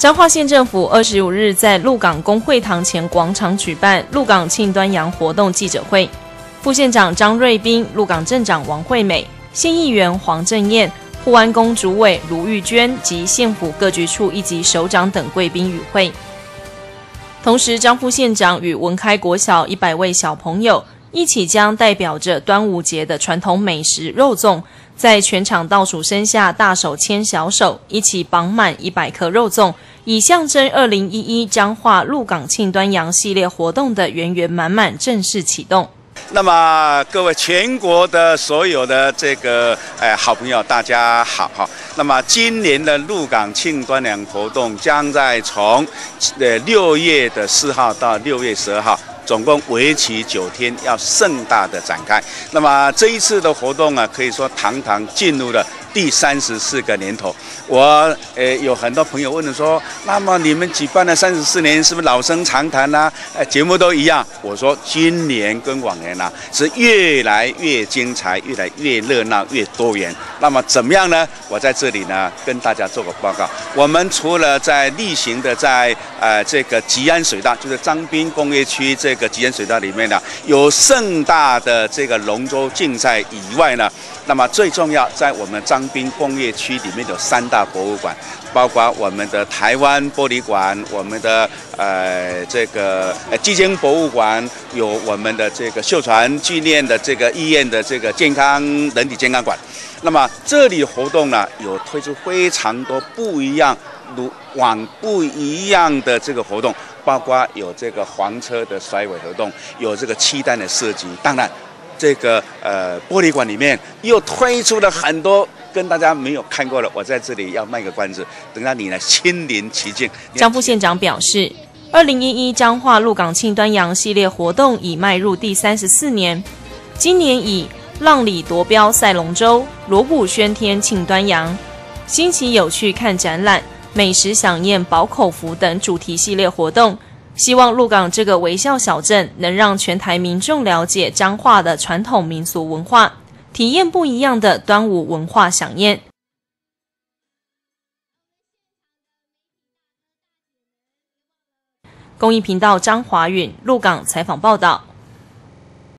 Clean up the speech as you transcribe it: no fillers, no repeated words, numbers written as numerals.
彰化县政府25日在鹿港公会堂前广场举办鹿港庆端阳活动记者会，副县长张瑞斌、鹿港镇长王惠美、县议员黄正彦、护安宫主委卢玉娟及县府各局处一级首长等贵宾与会。同时，张副县长与文开国小100位小朋友一起将代表着端午节的传统美食肉粽，在全场倒数声下大手牵小手，一起绑满100颗肉粽，以象征2011彰化鹿港庆端阳系列活动的圆圆满满正式启动。 那么各位全国的所有的这个好朋友，大家好。那么今年的鹿港庆端阳活动将在从6月4号到6月12号。总共为期9天，要盛大的展开。那么这一次的活动啊，可以说堂堂进入了第34个年头。我有很多朋友问说，那么你们举办了34年，是不是老生常谈啊？节目都一样。我说今年跟往年啊，是越来越精彩，越来越热闹，越多元。那么怎么样呢？我在这里呢跟大家做个报告。我们除了在例行的在这个吉安水道，就是彰滨工业区这个吉安水道里面呢，有盛大的这个龙舟竞赛以外呢，那么最重要，在我们彰滨工业区里面有3大博物馆，包括我们的台湾玻璃馆，我们的这个基金博物馆，有我们的这个秀传纪念的这个医院的这个人体健康馆。那么这里活动呢，有推出非常多不一样的这个活动，包括有这个黄车的甩尾活动，有这个漆弹的射击，当然这个玻璃馆里面又推出了很多跟大家没有看过的，我在这里要卖个关子，等到你来亲临其境。 张副县长表示，2011彰化鹿港庆端阳系列活动已迈入第34年，今年以浪里夺标赛龙舟、锣鼓喧天庆端阳、新奇有趣看展览、美食飨宴饱口福等主题系列活动，希望鹿港这个微笑小镇能让全台民众了解彰化的传统民俗文化，体验不一样的端午文化飨宴。公益频道张华允鹿港采访报道。